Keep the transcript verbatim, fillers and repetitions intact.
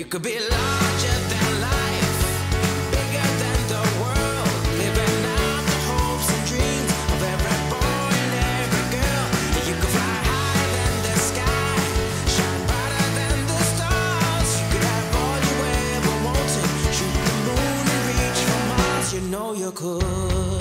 could be larger than life, bigger than the world, living out the hopes and dreams of every boy and every girl. You could fly higher than the sky, shine brighter than the stars. You could have all you ever wanted, shoot the moon and reach for Mars. You know you could.